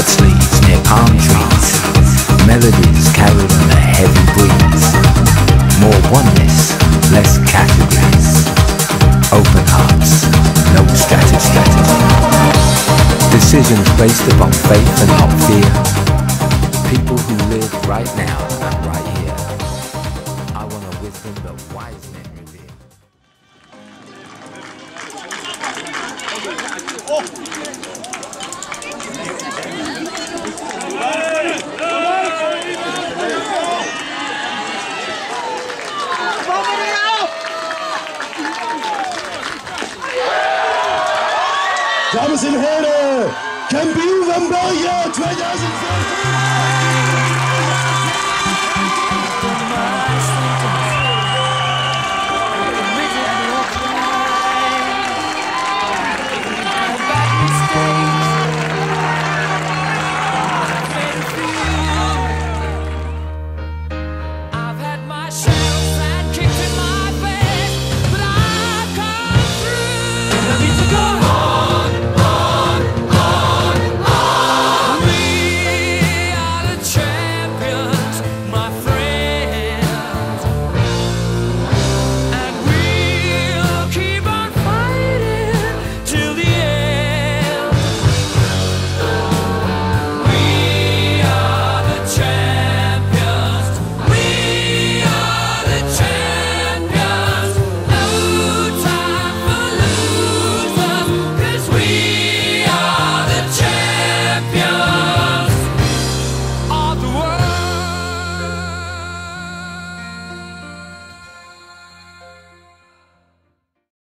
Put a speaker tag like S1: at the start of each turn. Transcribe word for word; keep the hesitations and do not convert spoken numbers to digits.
S1: shirt sleeves near palm trees. Melodies carried on a heavy breeze. More oneness, less categories. Open hearts, no strategy. Decisions based upon faith and not fear. People who live right now and right here. I want a wisdom that wise men revere.
S2: Dames en heren, kampioen van België tweeduizend vijftien!